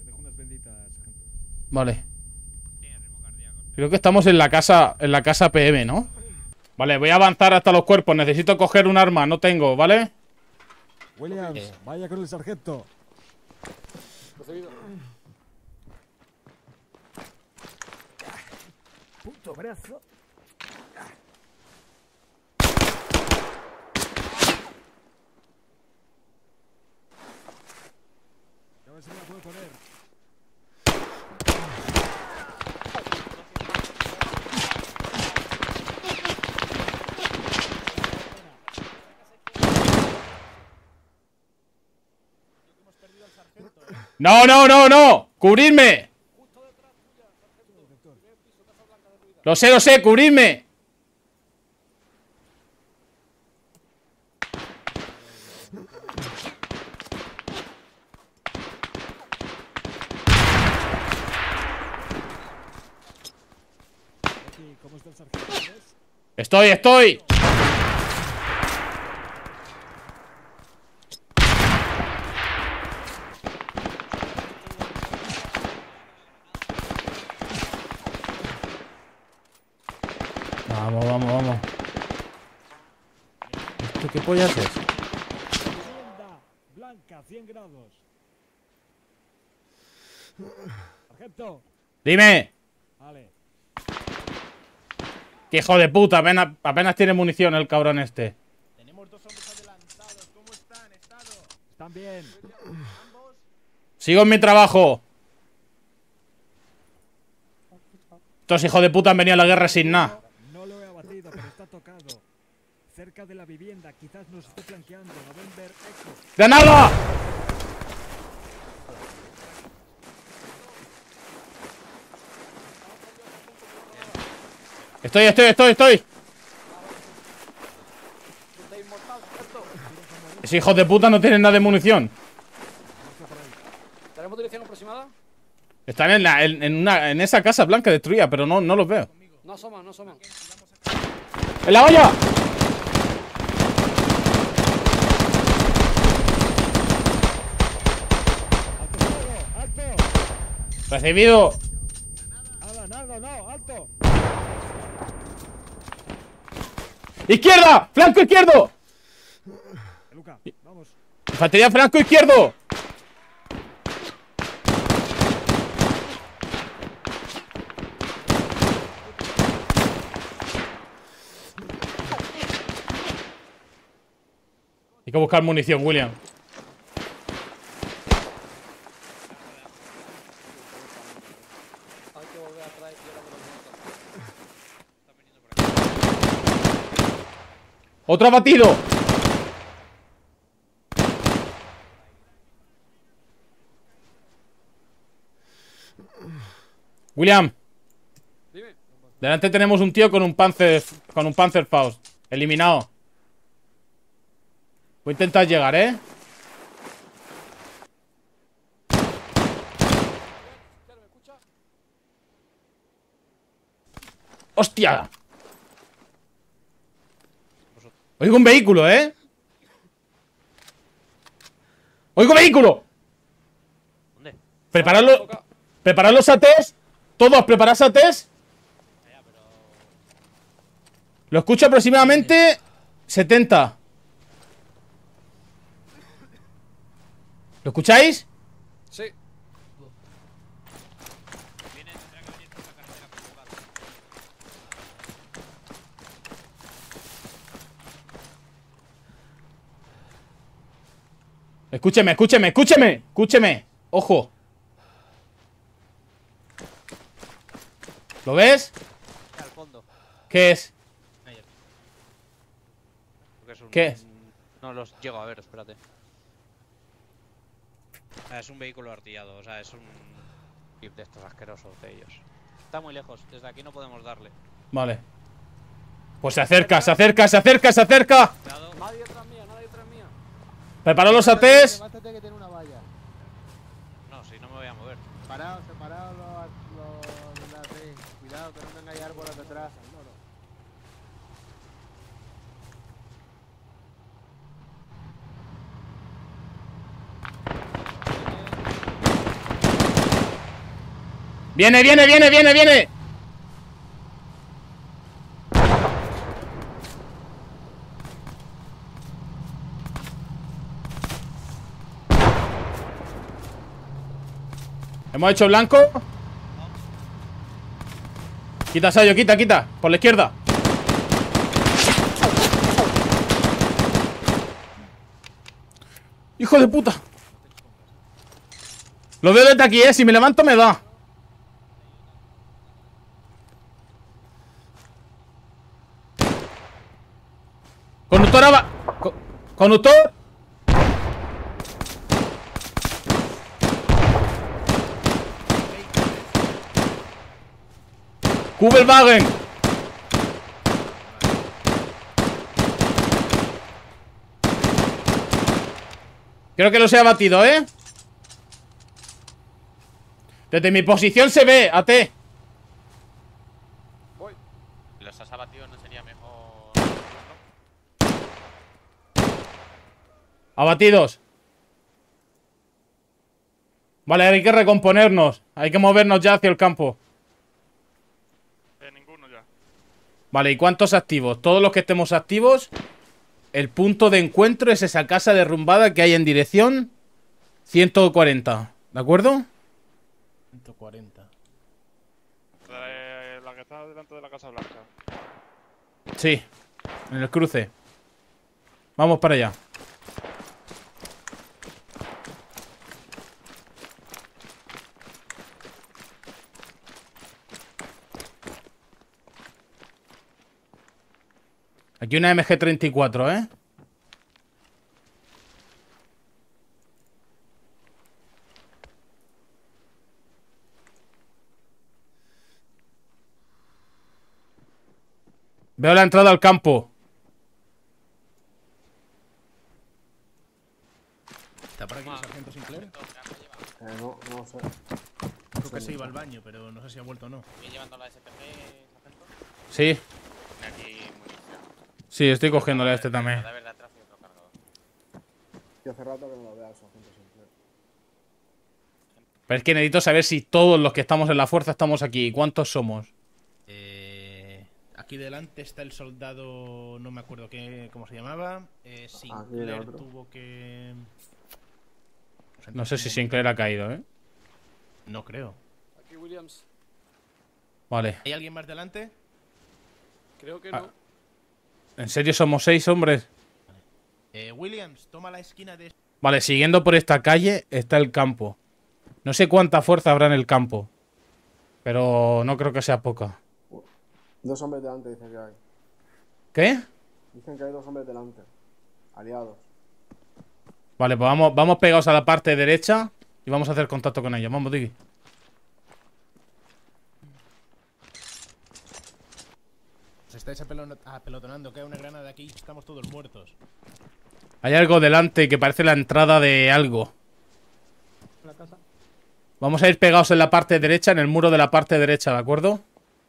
Vale. Creo que estamos en la casa PM, ¿no? Vale, voy a avanzar hasta los cuerpos. Necesito coger un arma, no tengo, ¿vale? Williams, vaya con el sargento. Puto brazo. A ver si me la puedo poner. ¡No, no, no, no! ¡Cubridme! Lo sé, cubridme. Estoy. Vamos. ¿Esto qué pollas es? Blanca, 100 grados. Sargento. Dime. Vale. ¡Qué hijo de puta! Apenas tiene munición el cabrón este. Tenemos 2 hombres adelantados. ¿Cómo están, Estado? Están bien. ¿Ambos? Sigo en mi trabajo. Estos hijos de puta han venido a la guerra sin nada. No lo he abatido, pero está tocado. Cerca de la vivienda, quizás nos esté flanqueando. November Echo. ¡Granada! Estoy. Esos hijos de puta no tienen nada de munición. ¿Tenemos dirección aproximada? Están en esa casa blanca destruida, pero no los veo. No asoman. ¡En la olla! ¡Alto! Recibido. Nada, no, alto. ¡Izquierda! ¡Flanco izquierdo! Luca, vamos. Infantería flanco izquierdo. Hay que buscar munición, William. Hay que volver atrás y tirar de los muertos. ¡Otro abatido! William. Dime. Delante tenemos un tío con un Panzerfaust. Eliminado. Voy a intentar llegar, ¿eh? ¡Hostia! Oigo un vehículo, ¿eh? ¡Oigo vehículo! ¿Dónde? Preparad los ATs. Todos, preparad ATs. Lo escucho aproximadamente 70. ¿Lo escucháis? Sí. Escúcheme, escúcheme, escúcheme. Escúcheme. Ojo. ¿Lo ves? Al fondo. ¿Qué es? Porque es un... ¿Qué es? No los llego a ver, espérate. Es un vehículo artillado, o sea, es un jeep de estos asquerosos de ellos. Está muy lejos, desde aquí no podemos darle. Vale. Pues se acerca, se acerca, se acerca, se acerca. Cuidado. Nadie tras mía, nadie tras mía. Preparad los ATs. Levántate que tiene una valla. No, si no me voy a mover. Separados los AT. Cuidado que no tengáis árboles detrás. Viene, viene, viene, viene, viene. ¿Hemos hecho blanco? Quita, Sayo, quita, quita. Por la izquierda. ¡Hijo de puta! Lo veo desde aquí, si me levanto me da. Conductora va... Conductor. Kubelwagen. Creo que los he abatido, ¿eh? Desde mi posición se ve, AT. Voy. ¿Los has abatido no sería mejor? Abatidos. Vale, hay que recomponernos. Hay que movernos ya hacia el campo. Ninguno ya. Vale, ¿y cuántos activos? Todos los que estemos activos. El punto de encuentro es esa casa derrumbada que hay en dirección 140. ¿De acuerdo? 140. La que está delante de la Casa Blanca. Sí, en el cruce. Vamos para allá. Aquí una MG34, ¿eh? Veo la entrada al campo. ¿Está por aquí el sargento Sinclair? No sé. Creo que se iba al baño, pero no sé si ha vuelto o no. ¿Viene llevando la SPG, sargento? Sí, Tiene aquí munición. sí, estoy cogiéndole a este también. Cadáver de atrás y otro cargador. Yo hace rato que no lo veo a su agente Sinclair. Pero es que necesito saber si todos los que estamos en la fuerza estamos aquí. ¿Y cuántos somos? Aquí delante está el soldado, no me acuerdo cómo se llamaba. Sinclair tuvo que... No sé si Sinclair ha caído, ¿eh? No creo. Aquí Williams. Vale. ¿Hay alguien más delante? Creo que no. ¿En serio somos 6 hombres? Williams, toma la esquina de... Vale, siguiendo por esta calle está el campo. No sé cuánta fuerza habrá en el campo, pero no creo que sea poca. 2 hombres delante, dicen que hay. ¿Qué? Dicen que hay 2 hombres delante. Aliados. Vale, pues vamos pegados a la parte derecha y vamos a hacer contacto con ellos. Vamos, Diggy. Os estáis apelotonando, que hay una granada aquí y estamos todos muertos. Hay algo delante que parece la entrada de algo. La casa. Vamos a ir pegados en la parte derecha, en el muro de la parte derecha, ¿de acuerdo?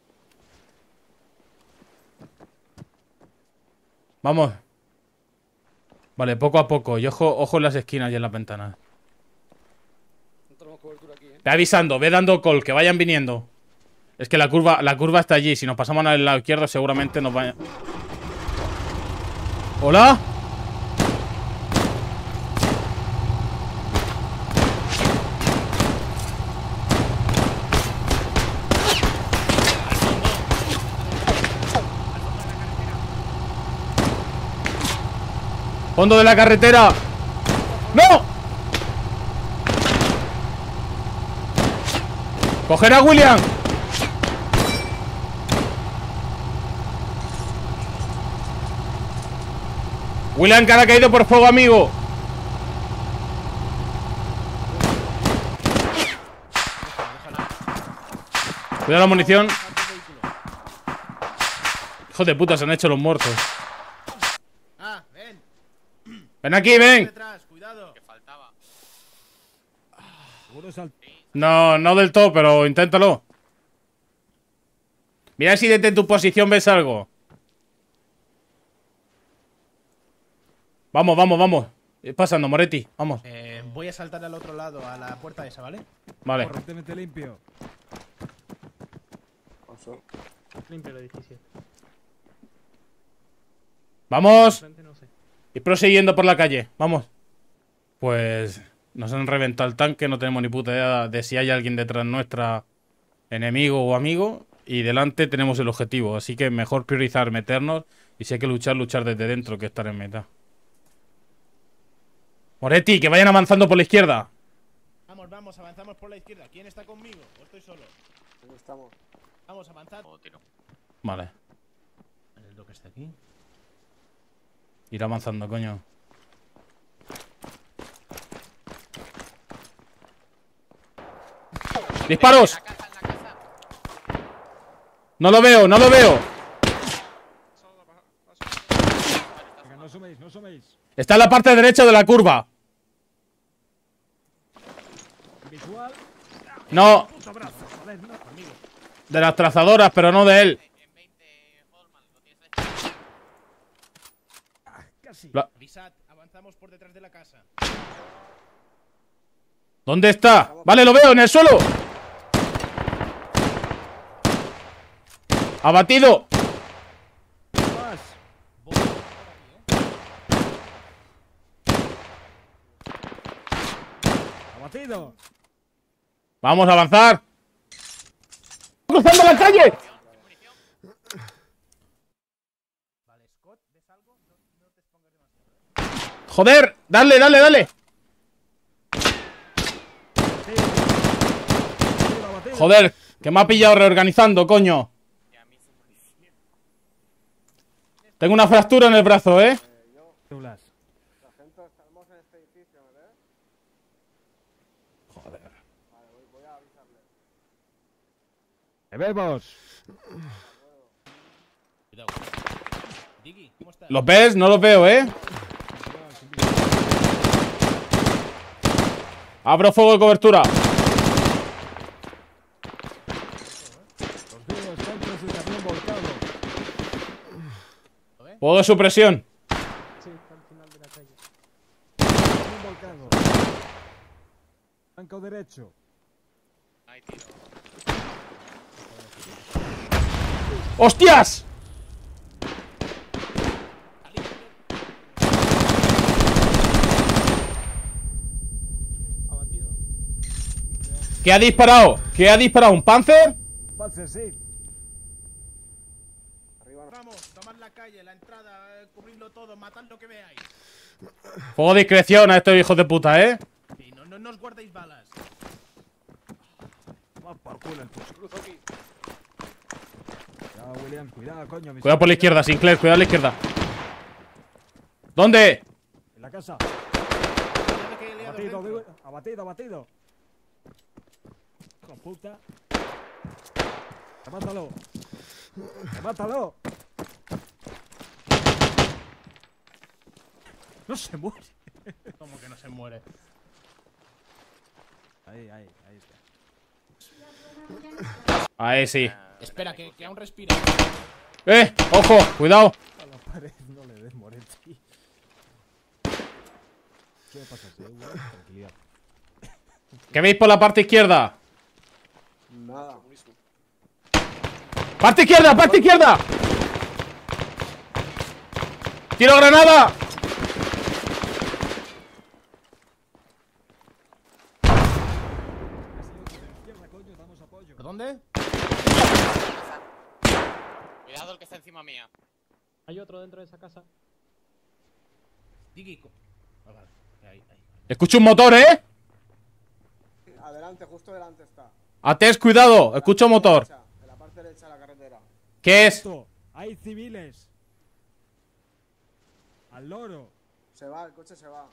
Vamos. Vale, poco a poco. Y ojo en las esquinas y en las ventanas. No tenemos cobertura aquí, Ve avisando, ve dando call, que vayan viniendo. Es que la curva está allí. Si nos pasamos al lado izquierdo seguramente nos vaya... ¿Hola? Fondo de la carretera. ¡No! ¡Coger a William! William, que ha caído por fuego, amigo. Cuidado la munición. Hijo de puta, se han hecho los muertos. Ven aquí, ven. No, no del todo, pero inténtalo. Mira si desde tu posición ves algo. Vamos, vamos, vamos. Pasando, Moretti, vamos. Voy a saltar al otro lado, a la puerta esa, ¿vale? Vale. Correctamente limpio. Limpio el edificio. Vamos. Y prosiguiendo por la calle, vamos. Pues nos han reventado el tanque, no tenemos ni puta idea de si hay alguien detrás nuestra, enemigo o amigo. Y delante tenemos el objetivo, así que mejor priorizar meternos. Y si hay que luchar, luchar desde dentro que estar en meta. Moretti, que vayan avanzando por la izquierda. Vamos, vamos, avanzamos por la izquierda. ¿Quién está conmigo? ¿O estoy solo? ¿Dónde estamos? Vamos, avanzad. Vale. ¿El Doc está aquí? Ir avanzando, coño. ¡Disparos! No lo veo, no lo veo. No suméis, no suméis. Está en la parte derecha de la curva. Visual. No. De las trazadoras, pero no de él. Avisad, avanzamos por detrás de la casa. ¿Dónde está? Vale, lo veo, en el suelo. Abatido. Abatido. Vamos a avanzar. ¡Cruzando la calle! Joder, dale, dale, dale. Joder, que me ha pillado reorganizando, coño. Tengo una fractura en el brazo, ¿eh? Joder. ¡Vemos! ¿Los ves? No los veo, ¿eh? Abro fuego de cobertura. Fuego de supresión. Sí, está al final de la calle. Volcado. Flanco derecho. ¡Hostias! ¿Qué ha disparado? ¿Qué ha disparado? ¿Un Panzer? Panzer, sí. Vamos, tomad la calle, la entrada, cubridlo todo, matad lo que veáis. Fuego de discreción a estos hijos de puta, ¿eh? Y no os guardéis balas. Va por culo el puto. Cruzo aquí. Cuidado, William, cuidado, coño. Cuidado por la izquierda, Sinclair, cuidado a la izquierda. ¿Dónde? En la casa. Abatido, abatido, abatido. Hijo puta. Mátalo. Mátalo. No se muere. ¿Cómo que no se muere? Ahí está. Ahí sí. Espera, que aún respira. ¡Ojo! ¡Cuidado! A la pared no le des, Moretti. ¿Qué me pasa? Tranquilidad. ¿Qué veis por la parte izquierda? Nada. ¡Parte izquierda! ¡Parte izquierda! ¡Tiro granada! ¿Por dónde? Cuidado el que está encima mía. Hay otro dentro de esa casa. Digi. Vale, ahí. Escucho un motor, ¿eh? Adelante, justo delante está. Atés, cuidado. Escucho motor. En la parte derecha de la carretera. ¿Qué es? Hay civiles. Al loro. Se va, el coche se va.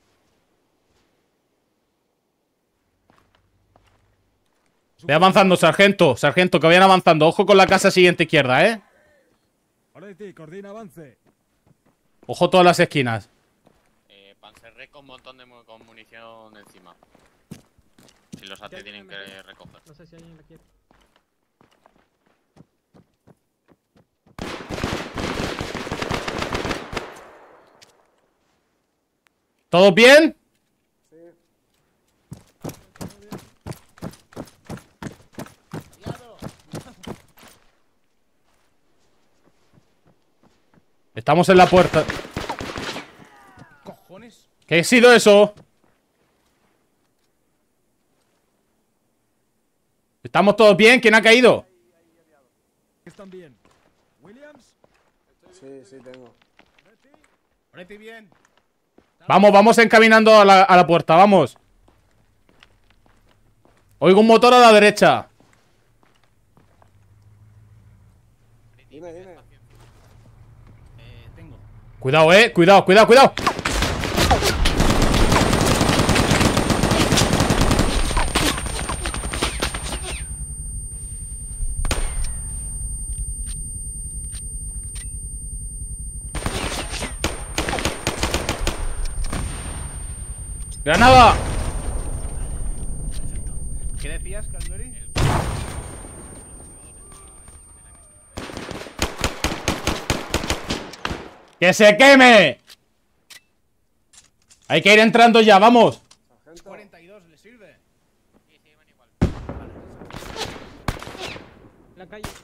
Ve avanzando, sargento. Sargento, que vayan avanzando. Ojo con la casa siguiente izquierda, ¿eh? Moretti, coordina avance. Ojo todas las esquinas. Panzer con un montón de con munición encima. Si los AT tienen que recoger. No sé si alguien la quiere. ¿Todos bien? Sí. Estamos en la puerta. ¿Cojones? ¿Qué ha sido eso? ¿Estamos todos bien? ¿Quién ha caído? ¿Están bien? ¿Williams? Sí, tengo. Moretti, bien. Vamos encaminando a la puerta, vamos. Oigo un motor a la derecha. Dime. Tengo. Cuidado, cuidado. ¡Granada! ¿Qué decías, Calveri? ¡Que se queme! Hay que ir entrando ya, vamos. Sargento. 42, ¿le sirve? Sí, van igual. En la calle.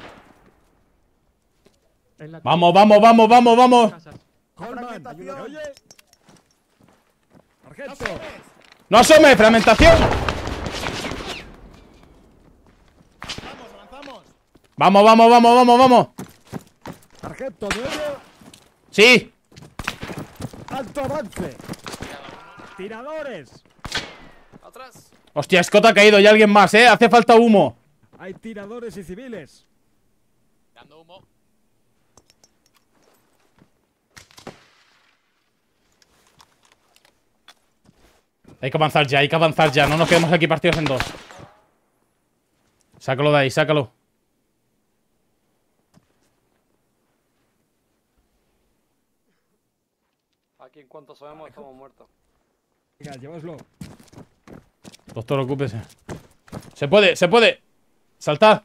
En la Vamos. casas. Holman, ayúdame. Oye. Sargento. ¡No asome! ¡Fragmentación! Vamos, avanzamos. ¡Vamos! Sargento, ¿me oye? ¡Sí! ¡Alto avance! ¡Tiradores! Atrás. Hostia, Scott ha caído y alguien más, ¿eh? Hace falta humo. Hay tiradores y civiles. Dando humo. Hay que avanzar ya, no nos quedemos aquí partidos en dos. Sácalo de ahí, sácalo. Aquí en cuanto sabemos estamos muertos. Venga, llévaslo. Doctor, ocúpese. Se puede. Saltad.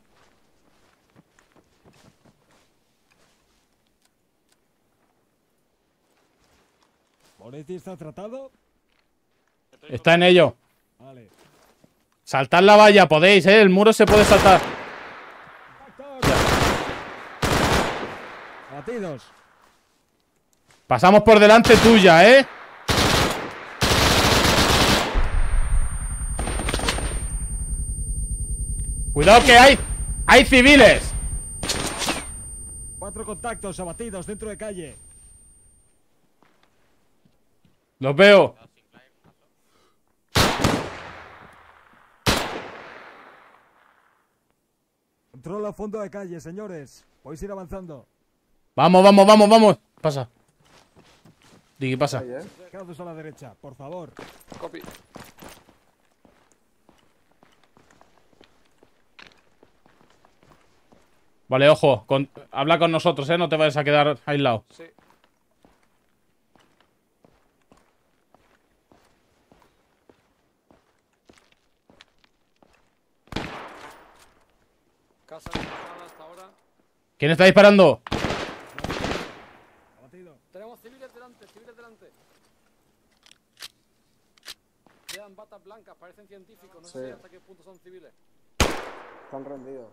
¿Moretti está tratado? Está en ello. Vale. Saltad la valla, podéis, ¿eh? El muro se puede saltar. Batidos. Pasamos por delante tuya, ¿eh? Cuidado que hay civiles. 4 contactos abatidos dentro de calle. Los veo. Controla fondo de calle, señores. Podéis ir avanzando. Vamos. Pasa. Digi, pasa. Quedaos a la derecha, por favor. Copy. Vale, ojo. Habla con nosotros, no te vayas a quedar aislado. Sí. Casa cerrada hasta ahora. ¿Quién está disparando? Abatido. Tenemos civiles delante, civiles delante. Quedan batas blancas, parecen científicos. No sé hasta qué punto son civiles. Están rendidos.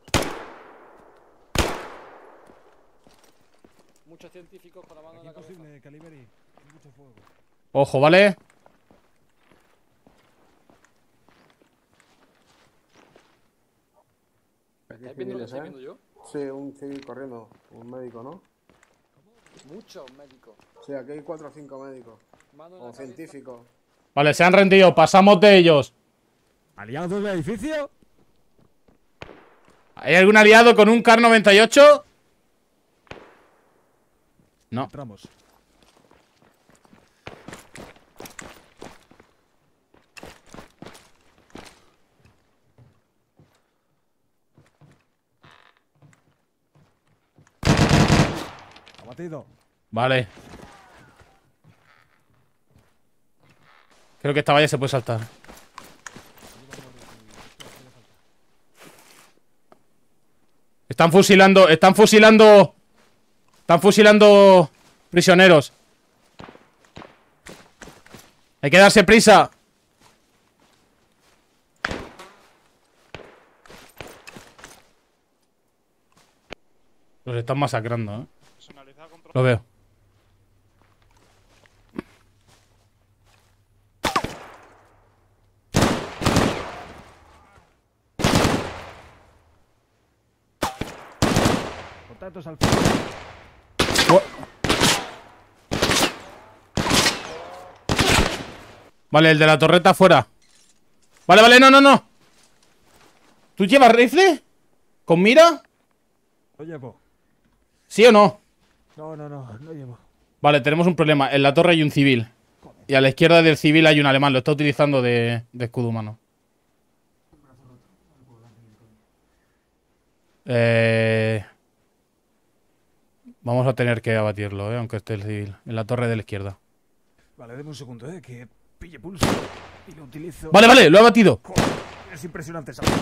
Muchos científicos con la mano en la cabeza. Imposible, Caliberi. Hay mucho fuego. Ojo, ¿vale? ¿Estáis viendo lo que estoy viendo yo? Sí, un civil corriendo. Un médico, ¿no? Muchos médicos. Sí, aquí hay 4 o 5 médicos. Mano en la O cabeza. científicos. Vale, se han rendido. Pasamos de ellos. ¿Aliados del edificio? ¿Hay algún aliado con un Kar 98? No. Entramos. Abatido. Vale. Creo que esta valla se puede saltar. Están fusilando prisioneros. Hay que darse prisa. Los están masacrando, ¿eh? Lo veo. Contactos al frente. Vale, el de la torreta fuera. Vale, no. ¿Tú llevas rifle? ¿Con mira? Lo llevo. ¿Sí o no? No llevo. Vale, tenemos un problema. En la torre hay un civil. Y a la izquierda del civil hay un alemán. Lo está utilizando de escudo humano. Vamos a tener que abatirlo, aunque esté el civil. En la torre de la izquierda. Vale, deme un segundo, que pille pulso. Y lo utilizo. Vale, lo he abatido. Joder, es impresionante esa.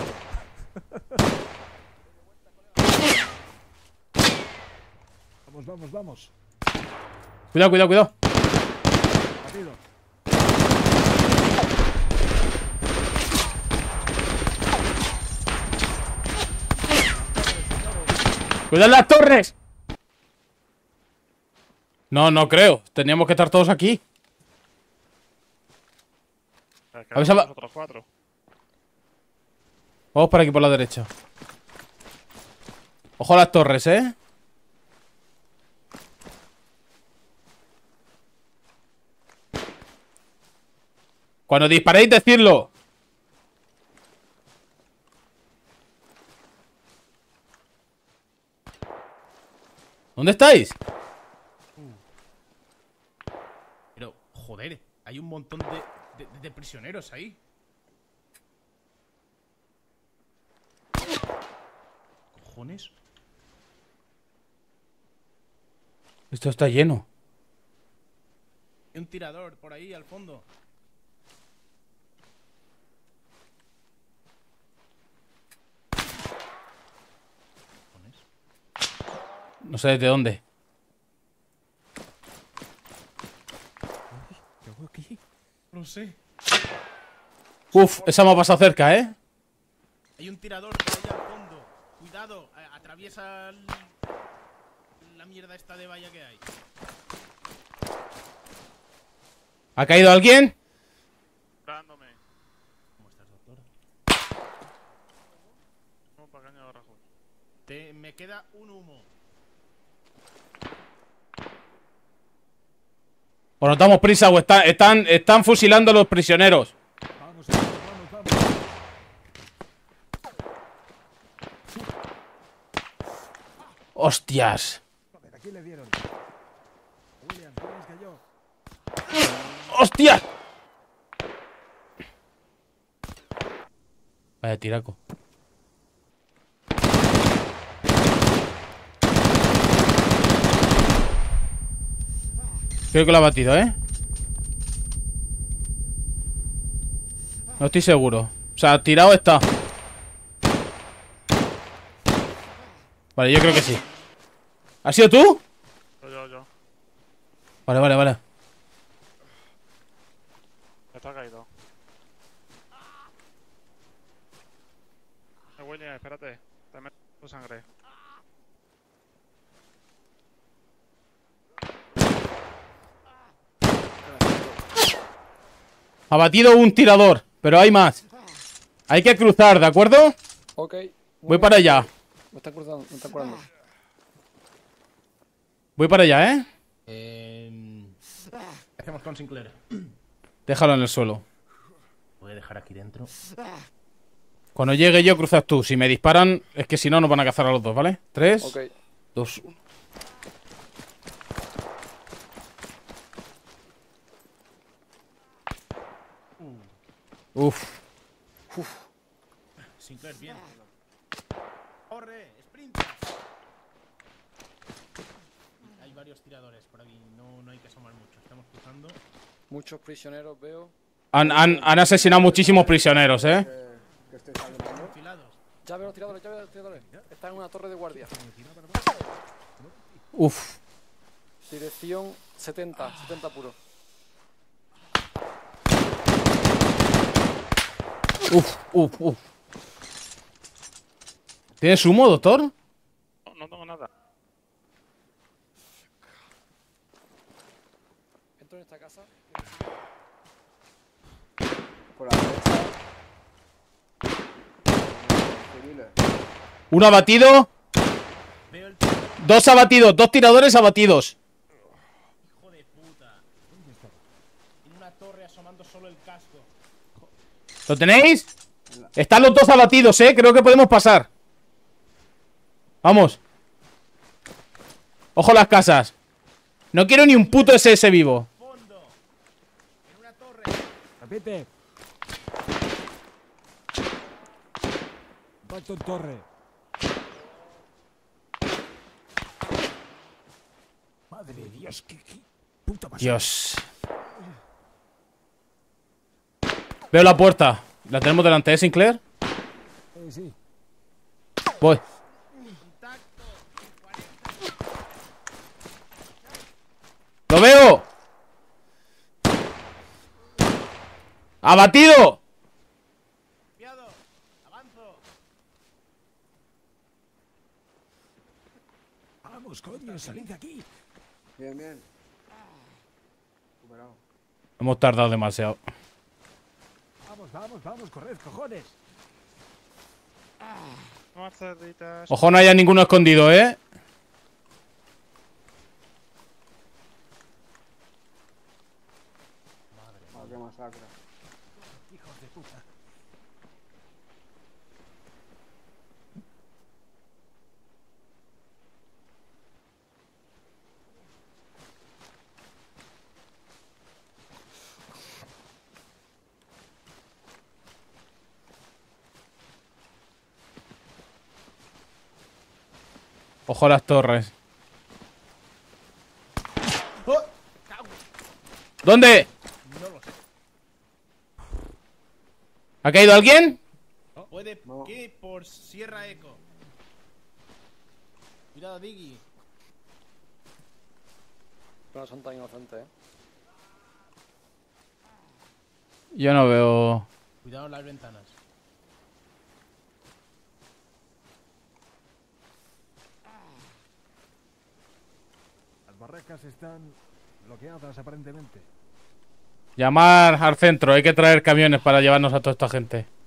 Vamos. Cuidado. Batido. ¡Cuidado las torres! No creo. Teníamos que estar todos aquí. Nosotros 4. Vamos por aquí, por la derecha. Ojo a las torres, ¿eh? Cuando disparéis, decidlo. ¿Dónde estáis? Pero, joder, hay un montón de prisioneros ahí. ¿Cojones? Esto está lleno. Hay un tirador por ahí al fondo. No sé desde dónde. ¿Qué hago aquí? No sé. Uf, esa me ha pasado cerca, ¿eh? Hay un tirador por ahí al fondo. Cuidado, atraviesa la mierda esta de valla que hay. ¿Ha caído alguien? Dándome. ¿Cómo estás, doctor? Me queda un humo. O nos damos prisa o están fusilando a los prisioneros. Vamos, vamos. ¡Hostias! Joder, aquí le dieron. William, tienes que yo. ¡Hostias! Vaya tiraco. Creo que lo ha batido, ¿eh? No estoy seguro. O sea, tirado está. Vale, yo creo que sí. ¿Has sido tú? Yo. Vale. Está caído. William, espérate. Te meto tu sangre. Ha batido un tirador, pero hay más. Hay que cruzar, ¿de acuerdo? Ok. Voy para allá. Me están cruzando, me están curando. Voy para allá, ¿eh? ¿Qué hacemos con Sinclair? Déjalo en el suelo. Voy a dejar aquí dentro. Cuando llegue yo, cruzas tú. Si me disparan, es que si no, nos van a cazar a los dos, ¿vale? 3, Ok. 2. Uf. Sinclair, bien. ¡Corre! ¡Sprinta! Hay varios tiradores por aquí. No hay que asomar mucho. Estamos cruzando. Muchos prisioneros veo. Han asesinado muchísimos prisioneros, ¿eh? Que estoy saliendo. Ya veo los tiradores, Están en una torre de guardia. Uf. Dirección 70 puro. Uf. ¿Tienes humo, doctor? No tengo nada. Entro en esta casa. Por la derecha. Civiles. Uno abatido. Dos abatidos, dos tiradores abatidos. Hijo de puta. En una torre asomando solo el casco. ¿Lo tenéis? Están los dos abatidos, creo que podemos pasar. Vamos. Ojo las casas. No quiero ni un puto SS vivo. En una torre. Repite. Impacto en torre. Madre de Dios, qué puta pasada. Dios. Veo la puerta. ¿La tenemos delante, Sinclair? Sí. Voy. ¡Lo veo! ¡Abatido! ¡Avanzo! Vamos, coño, salid de aquí. Bien. Superado. Hemos tardado demasiado. Vamos, corred, cojones. Más cerditas. Ojo, no haya ninguno escondido, ¿eh? Qué masacre. Hijos de puta. Ojo a las torres. ¿Dónde? No lo sé. ¿Ha caído alguien? Puede que por Sierra Eco. Cuidado, Diggy. No son tan inocentes, Yo no veo. Cuidado en las ventanas. Las barracas están bloqueadas aparentemente. Llamar al centro. Hay que traer camiones para llevarnos a toda esta gente.